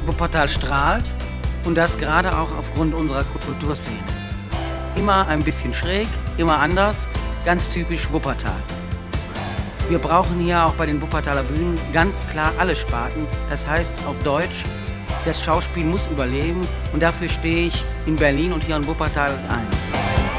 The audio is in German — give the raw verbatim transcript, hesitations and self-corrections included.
Wuppertal strahlt und das gerade auch aufgrund unserer Kulturszene. Immer ein bisschen schräg, immer anders, ganz typisch Wuppertal. Wir brauchen hier auch bei den Wuppertaler Bühnen ganz klar alle Sparten. Das heißt auf Deutsch, das Schauspiel muss überleben und dafür stehe ich in Berlin und hier in Wuppertal ein.